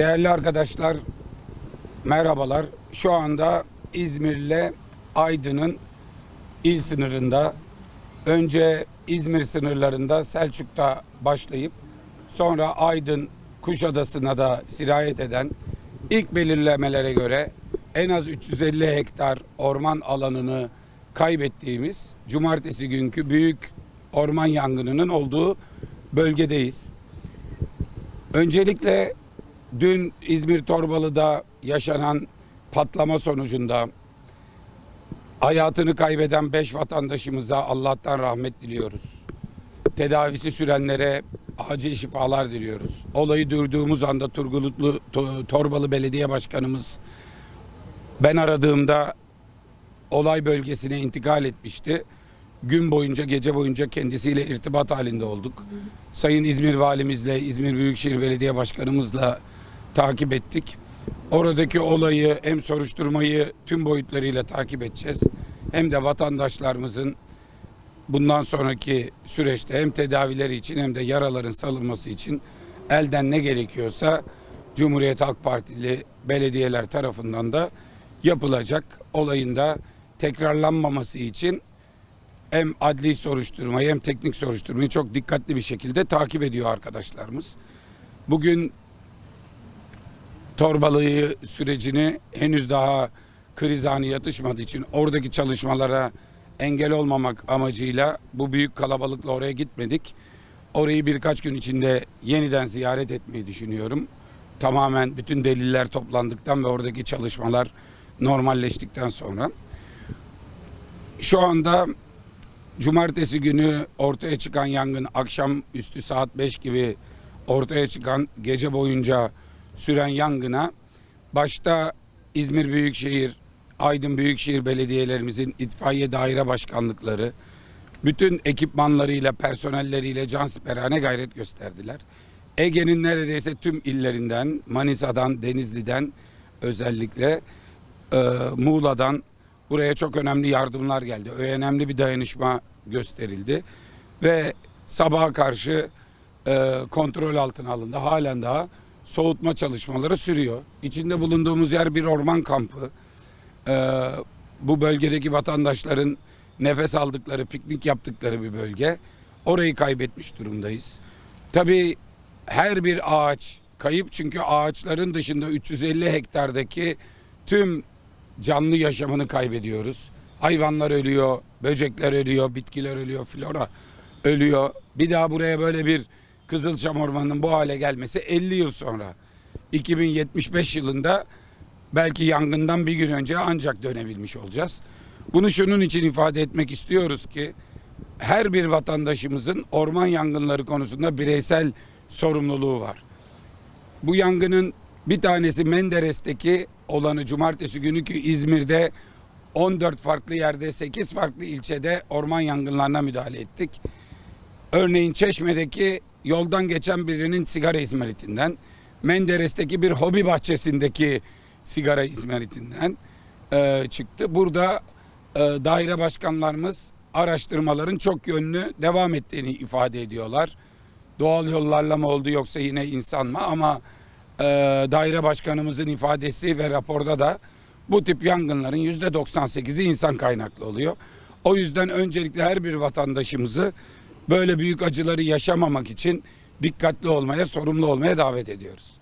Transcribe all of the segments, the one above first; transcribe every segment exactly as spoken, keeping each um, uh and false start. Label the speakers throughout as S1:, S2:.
S1: Değerli arkadaşlar, merhabalar. Şu anda İzmir'le Aydın'ın il sınırında, önce İzmir sınırlarında Selçuk'ta başlayıp sonra Aydın Kuşadası'na da sirayet eden, ilk belirlemelere göre en az üç yüz elli hektar orman alanını kaybettiğimiz cumartesi günkü büyük orman yangınının olduğu bölgedeyiz. Öncelikle dün İzmir Torbalı'da yaşanan patlama sonucunda hayatını kaybeden beş vatandaşımıza Allah'tan rahmet diliyoruz. Tedavisi sürenlere acil şifalar diliyoruz. Olayı duyduğumuz anda Turgutlu Torbalı Belediye Başkanımız ben aradığımda olay bölgesine intikal etmişti. Gün boyunca, gece boyunca kendisiyle irtibat halinde olduk. Sayın İzmir Valimizle, İzmir Büyükşehir Belediye Başkanımızla takip ettik. Oradaki olayı hem soruşturmayı tüm boyutlarıyla takip edeceğiz. Hem de vatandaşlarımızın bundan sonraki süreçte hem tedavileri için hem de yaraların sarılması için elden ne gerekiyorsa Cumhuriyet Halk Partili belediyeler tarafından da yapılacak. Olayın da tekrarlanmaması için hem adli soruşturmayı hem teknik soruşturmayı çok dikkatli bir şekilde takip ediyor arkadaşlarımız. Bugün Torbalı sürecini henüz daha kriz anı yatışmadığı için oradaki çalışmalara engel olmamak amacıyla bu büyük kalabalıkla oraya gitmedik. Orayı birkaç gün içinde yeniden ziyaret etmeyi düşünüyorum. Tamamen bütün deliller toplandıktan ve oradaki çalışmalar normalleştikten sonra. Şu anda cumartesi günü ortaya çıkan yangın, akşam üstü saat beş gibi ortaya çıkan, gece boyunca süren yangına başta İzmir Büyükşehir, Aydın Büyükşehir belediyelerimizin itfaiye daire başkanlıkları bütün ekipmanlarıyla, personelleriyle cansiperane gayret gösterdiler. Ege'nin neredeyse tüm illerinden, Manisa'dan, Denizli'den, özellikle e, Muğla'dan buraya çok önemli yardımlar geldi. Önemli bir dayanışma gösterildi ve sabaha karşı e, kontrol altına alındı. Halen daha soğutma çalışmaları sürüyor. İçinde bulunduğumuz yer bir orman kampı. Ee, bu bölgedeki vatandaşların nefes aldıkları, piknik yaptıkları bir bölge. Orayı kaybetmiş durumdayız. Tabii her bir ağaç kayıp, çünkü ağaçların dışında üç yüz elli hektardaki tüm canlı yaşamını kaybediyoruz. Hayvanlar ölüyor, böcekler ölüyor, bitkiler ölüyor, flora ölüyor. Bir daha buraya böyle bir Kızılçam Ormanı'nın bu hale gelmesi elli yıl sonra. iki bin yetmiş beş yılında belki yangından bir gün önce ancak dönebilmiş olacağız. Bunu şunun için ifade etmek istiyoruz ki her bir vatandaşımızın orman yangınları konusunda bireysel sorumluluğu var. Bu yangının bir tanesi Menderes'teki olanı, cumartesi günü ki İzmir'de on dört farklı yerde, sekiz farklı ilçede orman yangınlarına müdahale ettik. Örneğin Çeşme'deki yoldan geçen birinin sigara izmaritinden, Menderes'teki bir hobi bahçesindeki sigara izmaritinden e, çıktı. Burada e, daire başkanlarımız araştırmaların çok yönlü devam ettiğini ifade ediyorlar. Doğal yollarla mı oldu yoksa yine insan mı? Ama e, daire başkanımızın ifadesi ve raporda da bu tip yangınların yüzde doksan sekizi insan kaynaklı oluyor. O yüzden öncelikle her bir vatandaşımızı böyle büyük acıları yaşamamak için dikkatli olmaya, sorumlu olmaya davet ediyoruz.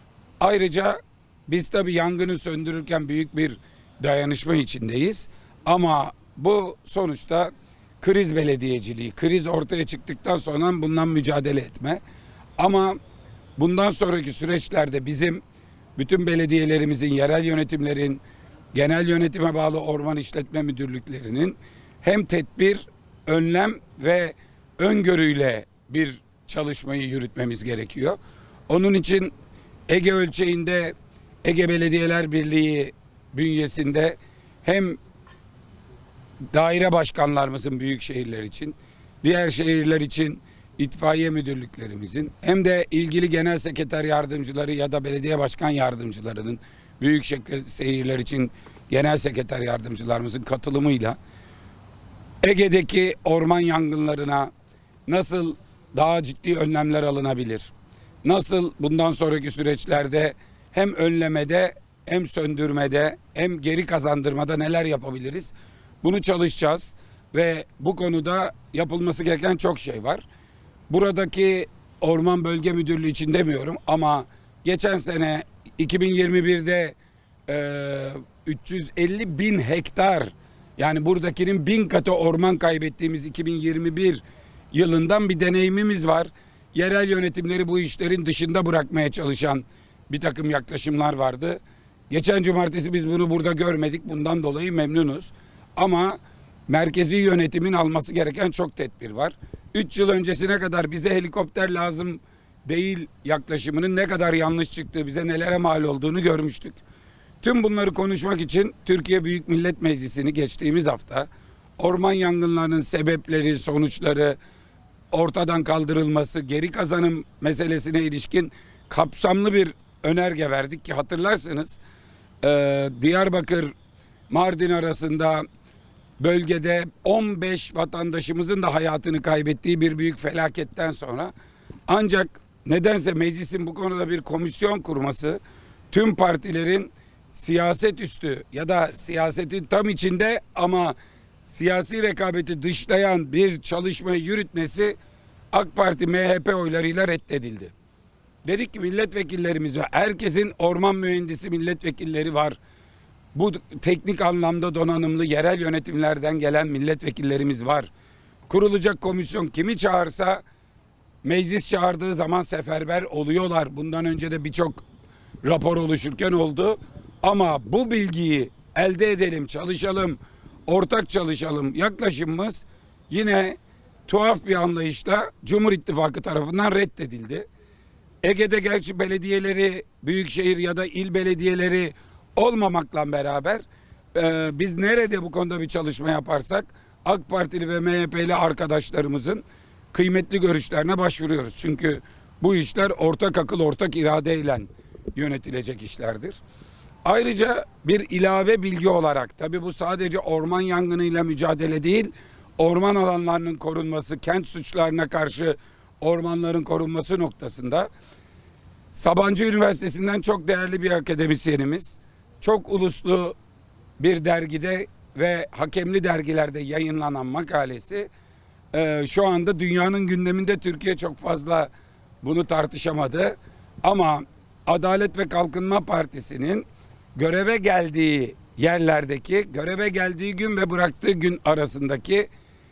S1: Ayrıca biz tabii yangını söndürürken büyük bir dayanışma içindeyiz. Ama bu sonuçta kriz belediyeciliği, kriz ortaya çıktıktan sonra bundan mücadele etme. Ama bundan sonraki süreçlerde bizim bütün belediyelerimizin, yerel yönetimlerin, genel yönetime bağlı orman işletme müdürlüklerinin hem tedbir, önlem ve öngörüyle bir çalışmayı yürütmemiz gerekiyor. Onun için Ege ölçeğinde Ege Belediyeler Birliği bünyesinde hem daire başkanlarımızın büyük şehirler için, diğer şehirler için itfaiye müdürlüklerimizin hem de ilgili genel sekreter yardımcıları ya da belediye başkan yardımcılarının, büyük şehirler için genel sekreter yardımcılarımızın katılımıyla Ege'deki orman yangınlarına nasıl daha ciddi önlemler alınabilir? nasıl bundan sonraki süreçlerde hem önlemede hem söndürmede hem geri kazandırmada neler yapabiliriz? Bunu çalışacağız ve bu konuda yapılması gereken çok şey var. Buradaki Orman Bölge Müdürlüğü için demiyorum ama geçen sene iki bin yirmi birde e, üç yüz elli bin hektar, yani buradakinin bin katı orman kaybettiğimiz iki bin yirmi bir yılından bir deneyimimiz var. Yerel yönetimleri bu işlerin dışında bırakmaya çalışan bir takım yaklaşımlar vardı. Geçen cumartesi biz bunu burada görmedik. Bundan dolayı memnunuz. Ama merkezi yönetimin alması gereken çok tedbir var. Üç yıl öncesine kadar bize helikopter lazım değil yaklaşımının ne kadar yanlış çıktığı, bize nelere mal olduğunu görmüştük. Tüm bunları konuşmak için Türkiye Büyük Millet Meclisi'ni geçtiğimiz hafta orman yangınlarının sebepleri, sonuçları ortadan kaldırılması, geri kazanım meselesine ilişkin kapsamlı bir önerge verdik ki hatırlarsınız e, Diyarbakır Mardin arasında bölgede on beş vatandaşımızın da hayatını kaybettiği bir büyük felaketten sonra ancak nedense meclisin bu konuda bir komisyon kurması, tüm partilerin siyaset üstü ya da siyasetin tam içinde ama siyasi rekabeti dışlayan bir çalışmayı yürütmesi AK Parti M H P oylarıyla reddedildi. Dedik ki milletvekillerimiz var. Herkesin orman mühendisi milletvekilleri var. Bu teknik anlamda donanımlı yerel yönetimlerden gelen milletvekillerimiz var. Kurulacak komisyon kimi çağırsa meclis çağırdığı zaman seferber oluyorlar. Bundan önce de birçok rapor oluşurken oldu. Ama bu bilgiyi elde edelim, çalışalım, ortak çalışalım yaklaşımımız yine tuhaf bir anlayışla Cumhur İttifakı tarafından reddedildi. Ege'de gerçi belediyeleri, büyükşehir ya da il belediyeleri olmamakla beraber e, biz nerede bu konuda bir çalışma yaparsak AK Partili ve M H P'li arkadaşlarımızın kıymetli görüşlerine başvuruyoruz. Çünkü bu işler ortak akıl, ortak iradeyle yönetilecek işlerdir. Ayrıca bir ilave bilgi olarak, tabii bu sadece orman yangınıyla mücadele değil, orman alanlarının korunması, kent suçlarına karşı ormanların korunması noktasında Sabancı Üniversitesi'nden çok değerli bir akademisyenimiz, çok uluslu bir dergide ve hakemli dergilerde yayınlanan makalesi e, şu anda dünyanın gündeminde. Türkiye çok fazla bunu tartışamadı ama Adalet ve Kalkınma Partisi'nin göreve geldiği yerlerdeki, göreve geldiği gün ve bıraktığı gün arasındaki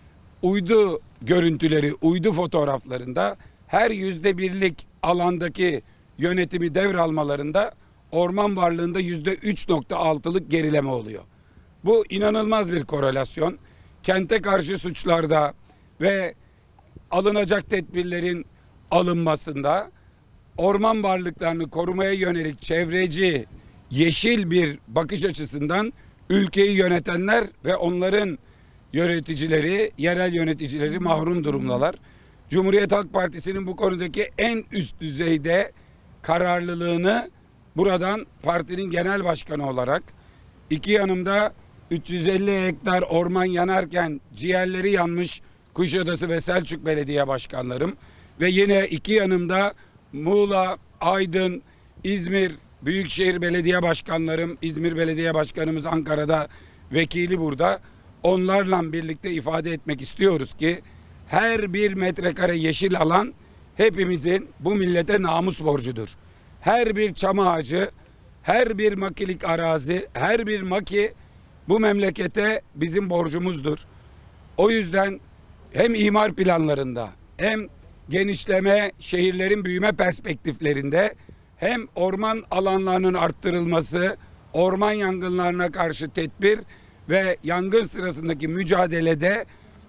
S1: uydu görüntüleri, uydu fotoğraflarında her yüzde birlik alandaki yönetimi devralmalarında orman varlığında yüzde üç nokta altılık gerileme oluyor. Bu inanılmaz bir korelasyon. Kente karşı suçlarda ve alınacak tedbirlerin alınmasında orman varlıklarını korumaya yönelik çevreci, yeşil bir bakış açısından ülkeyi yönetenler ve onların yöneticileri, yerel yöneticileri mahrum durumdalar. Cumhuriyet Halk Partisi'nin bu konudaki en üst düzeyde kararlılığını buradan partinin genel başkanı olarak, iki yanımda üç yüz elli hektar orman yanarken ciğerleri yanmış Kuşadası ve Selçuk Belediye Başkanlarım ve yine iki yanımda Muğla, Aydın, İzmir Büyükşehir Belediye Başkanlarım, İzmir Belediye Başkanımız Ankara'da, vekili burada. Onlarla birlikte ifade etmek istiyoruz ki her bir metrekare yeşil alan hepimizin, bu millete namus borcudur. Her bir çam ağacı, her bir makilik arazi, her bir maki bu memlekete bizim borcumuzdur. O yüzden hem imar planlarında hem genişleme, şehirlerin büyüme perspektiflerinde hem orman alanlarının arttırılması, orman yangınlarına karşı tedbir ve yangın sırasındaki mücadelede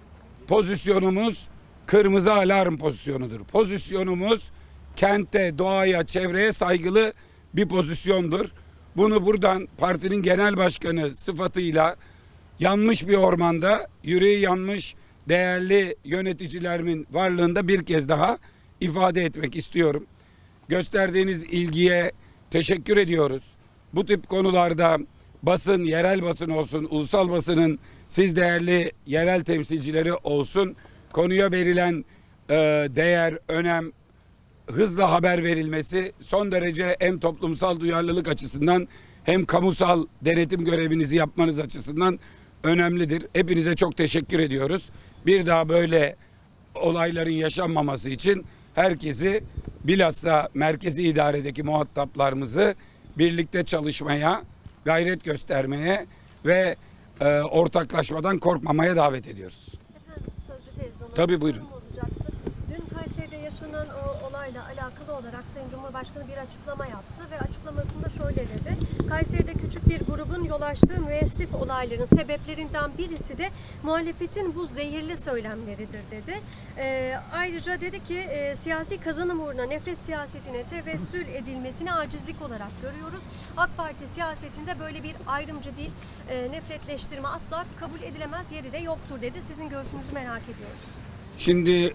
S1: pozisyonumuz kırmızı alarm pozisyonudur. Pozisyonumuz kente, doğaya, çevreye saygılı bir pozisyondur. Bunu buradan partinin genel başkanı sıfatıyla yanmış bir ormanda yüreği yanmış değerli yöneticilerimin varlığında bir kez daha ifade etmek istiyorum. Gösterdiğiniz ilgiye teşekkür ediyoruz. Bu tip konularda basın, yerel basın olsun, ulusal basının siz değerli yerel temsilcileri olsun, konuya verilen e, değer, önem hızla haber verilmesi son derece hem toplumsal duyarlılık açısından hem kamusal denetim görevinizi yapmanız açısından önemlidir. Hepinize çok teşekkür ediyoruz. Bir daha böyle olayların yaşanmaması için herkesi, bilhassa merkezi idaredeki muhataplarımızı birlikte çalışmaya, gayret göstermeye ve e, ortaklaşmadan korkmamaya davet ediyoruz.
S2: Efendim, sözcü televizyonu.
S1: Tabii, buyurun.
S2: Dün Kayseri'de yaşanan o olayla alakalı olarak Sayın Cumhurbaşkanı bir açıklama yaptı ve açıklamasında şöyle dedi. Kayseri'de küçük bir grubun yol açtığı müessif olayların sebeplerinden birisi de muhalefetin bu zehirli söylemleridir dedi. Ee, ayrıca dedi ki e, siyasi kazanım uğruna nefret siyasetine tevessül edilmesini acizlik olarak görüyoruz. AK Parti siyasetinde böyle bir ayrımcı değil, e, nefretleştirme asla kabul edilemez, yeri de yoktur dedi. Sizin görüşünüzü merak ediyoruz.
S1: Şimdi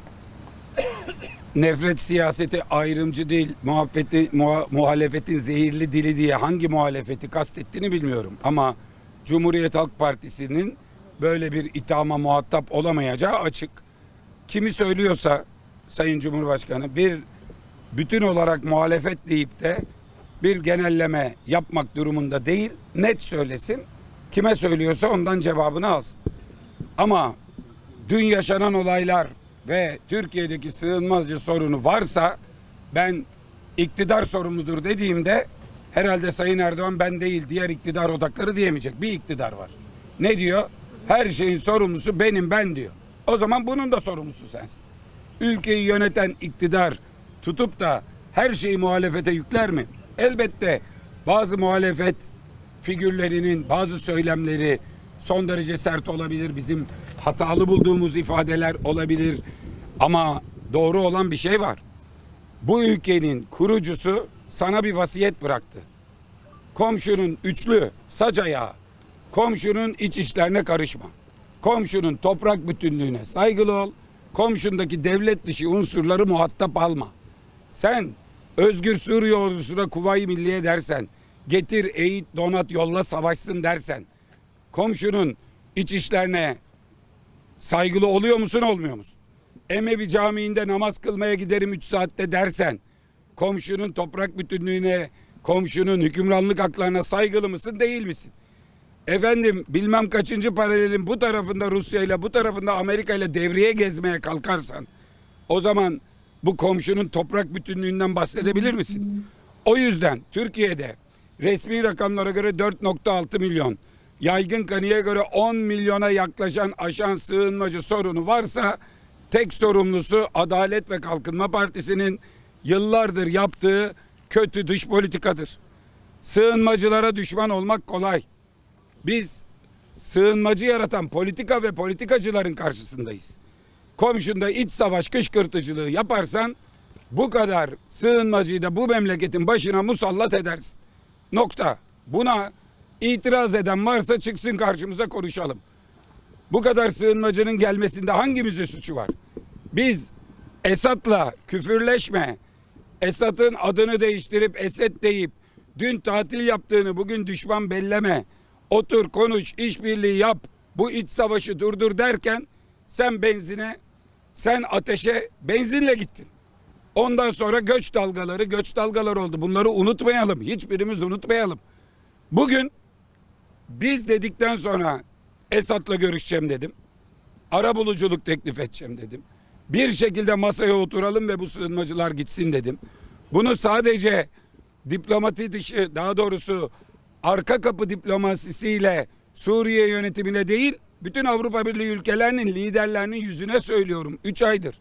S1: nefret siyaseti ayrımcı değil, muhabbeti, muha, muhalefetin zehirli dili diye hangi muhalefeti kastettiğini bilmiyorum. Ama Cumhuriyet Halk Partisi'nin böyle bir ithama muhatap olamayacağı açık. Kimi söylüyorsa Sayın Cumhurbaşkanı bir bütün olarak muhalefet deyip de bir genelleme yapmak durumunda değil, net söylesin. Kime söylüyorsa ondan cevabını alsın. Ama dün yaşanan olaylar ve Türkiye'deki sığınmacı sorunu varsa ben iktidar sorumludur dediğimde herhalde Sayın Erdoğan ben değil diğer iktidar odakları diyemeyecek. Bir iktidar var. Ne diyor? Her şeyin sorumlusu benim, ben diyor. O zaman bunun da sorumlusu sensin. Ülkeyi yöneten iktidar tutup da her şeyi muhalefete yükler mi? Elbette bazı muhalefet figürlerinin bazı söylemleri son derece sert olabilir. Bizim hatalı bulduğumuz ifadeler olabilir. Ama doğru olan bir şey var. Bu ülkenin kurucusu sana bir vasiyet bıraktı. Komşunun üçlü saç ayağı, komşunun iç işlerine karışma. Komşunun toprak bütünlüğüne saygılı ol. Komşundaki devlet dışı unsurları muhatap alma. Sen Özgür Suriye ordusuna Kuvayi Milliye dersen, getir eğit donat yolla savaşsın dersen, komşunun iç işlerine saygılı oluyor musun, olmuyor musun? Emevi Camii'nde namaz kılmaya giderim üç saatte dersen, komşunun toprak bütünlüğüne, komşunun hükümranlık haklarına saygılı mısın, değil misin? Efendim bilmem kaçıncı paralelin bu tarafında Rusya ile bu tarafında Amerika ile devreye gezmeye kalkarsan, o zaman bu komşunun toprak bütünlüğünden bahsedebilir misin? O yüzden Türkiye'de resmi rakamlara göre dört nokta altı milyon, yaygın kanıya göre on milyona yaklaşan aşan sığınmacı sorunu varsa tek sorumlusu Adalet ve Kalkınma Partisi'nin yıllardır yaptığı kötü dış politikadır. Sığınmacılara düşman olmak kolay. Biz sığınmacı yaratan politika ve politikacıların karşısındayız. Komşunda iç savaş kışkırtıcılığı yaparsan bu kadar sığınmacıyı da bu memleketin başına musallat edersin. Nokta. Buna itiraz eden varsa çıksın karşımıza, konuşalım. Bu kadar sığınmacının gelmesinde hangimizin suçu var? Biz Esad'la küfürleşme, Esad'ın adını değiştirip Esed deyip dün tatil yaptığını bugün düşman belleme, otur konuş, işbirliği yap, bu iç savaşı durdur derken sen benzine, sen ateşe benzinle gittin. Ondan sonra göç dalgaları, göç dalgaları oldu. Bunları unutmayalım. Hiçbirimiz unutmayalım. Bugün biz dedikten sonra Esad'la görüşeceğim dedim. Arabuluculuk teklif edeceğim dedim. Bir şekilde masaya oturalım ve bu sığınmacılar gitsin dedim. Bunu sadece diplomati dışı, daha doğrusu arka kapı diplomasisiyle Suriye yönetimine değil, bütün Avrupa Birliği ülkelerinin liderlerinin yüzüne söylüyorum. Üç aydır.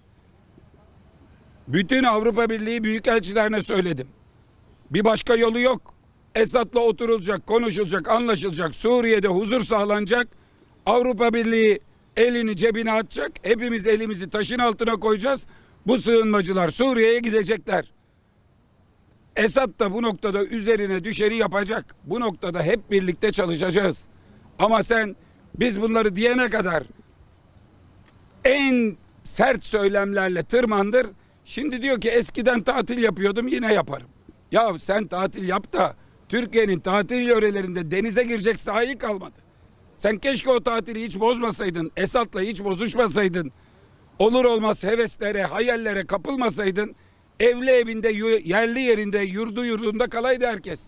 S1: Bütün Avrupa Birliği büyükelçilerine söyledim. Bir başka yolu yok. Esad'la oturulacak, konuşulacak, anlaşılacak. Suriye'de huzur sağlanacak. Avrupa Birliği elini cebine atacak. Hepimiz elimizi taşın altına koyacağız. Bu sığınmacılar Suriye'ye gidecekler. Esad da bu noktada üzerine düşeni yapacak. Bu noktada hep birlikte çalışacağız. Ama sen biz bunları diyene kadar en sert söylemlerle tırmandır. Şimdi diyor ki eskiden tatil yapıyordum, yine yaparım. Ya sen tatil yap da Türkiye'nin tatil yörelerinde denize girecek sahil kalmadı. Sen keşke o tatili hiç bozmasaydın. Esad'la hiç bozuşmasaydın. Olur olmaz heveslere, hayallere kapılmasaydın. evli evinde, yerli yerinde, yurdu yurdunda kalaydı herkes.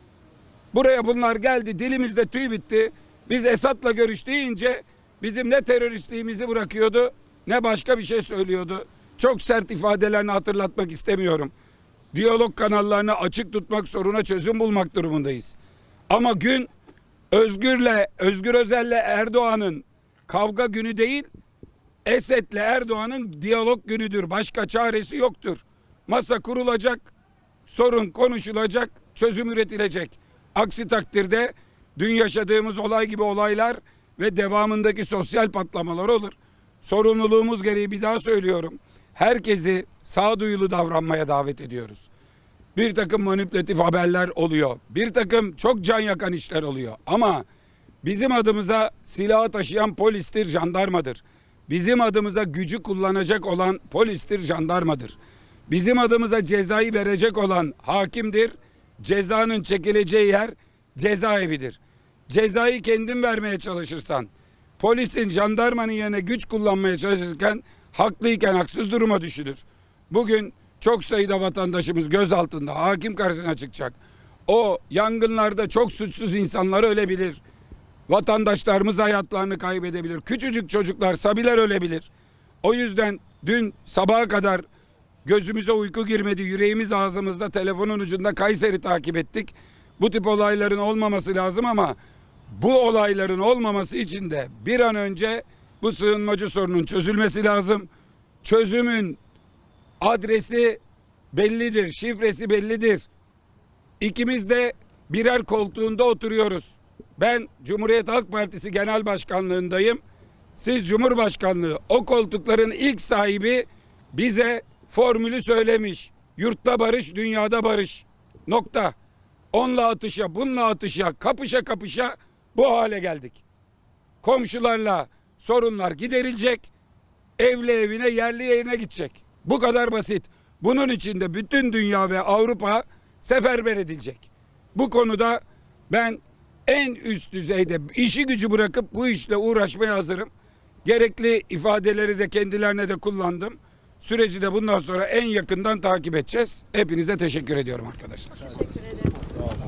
S1: Buraya bunlar geldi, dilimizde tüy bitti. Biz Esad'la görüş deyince bizim ne teröristliğimizi bırakıyordu ne başka bir şey söylüyordu. Çok sert ifadelerini hatırlatmak istemiyorum. Diyalog kanallarını açık tutmak, soruna çözüm bulmak durumundayız. Ama gün Özgür'le, Özgür Özel'le Erdoğan'ın kavga günü değil, Esed'le Erdoğan'ın diyalog günüdür. Başka çaresi yoktur. Masa kurulacak, sorun konuşulacak, çözüm üretilecek. Aksi takdirde dün yaşadığımız olay gibi olaylar ve devamındaki sosyal patlamalar olur. Sorumluluğumuz gereği bir daha söylüyorum. Herkesi sağduyulu davranmaya davet ediyoruz. Bir takım manipülatif haberler oluyor. Bir takım çok can yakan işler oluyor. Ama bizim adımıza silahı taşıyan polistir, jandarmadır. Bizim adımıza gücü kullanacak olan polistir, jandarmadır. Bizim adımıza cezayı verecek olan hakimdir. Cezanın çekileceği yer cezaevidir. Cezayı kendin vermeye çalışırsan, polisin, jandarmanın yerine güç kullanmaya çalışırken haklıyken haksız duruma düşülür. Bugün çok sayıda vatandaşımız gözaltında, hakim karşısına çıkacak. O yangınlarda çok suçsuz insanlar ölebilir. Vatandaşlarımız hayatlarını kaybedebilir. Küçücük çocuklar, sabiler ölebilir. O yüzden dün sabaha kadar gözümüze uyku girmedi. Yüreğimiz ağzımızda, telefonun ucunda Kayseri takip ettik. Bu tip olayların olmaması lazım ama bu olayların olmaması için de bir an önce bu sığınmacı sorunun çözülmesi lazım. Çözümün adresi bellidir, şifresi bellidir. İkimiz de birer koltuğunda oturuyoruz. Ben Cumhuriyet Halk Partisi Genel Başkanlığındayım. Siz Cumhurbaşkanlığı. O koltukların ilk sahibi bize formülü söylemiş. Yurtta barış, dünyada barış. Nokta. Onunla atışa, bununla atışa, kapışa kapışa bu hale geldik. Komşularla sorunlar giderilecek. Evli evine, yerli yerine gidecek. Bu kadar basit. Bunun için de bütün dünya ve Avrupa seferber edilecek. Bu konuda ben en üst düzeyde işi gücü bırakıp bu işle uğraşmaya hazırım. Gerekli ifadeleri de kendilerine de kullandım. Süreci de bundan sonra en yakından takip edeceğiz. Hepinize teşekkür ediyorum arkadaşlar.
S2: Teşekkür ederiz.